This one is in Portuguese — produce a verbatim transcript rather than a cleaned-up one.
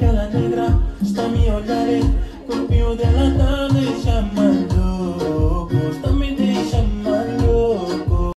aquela negra está me olhar, o corpinho dela tá me chamando.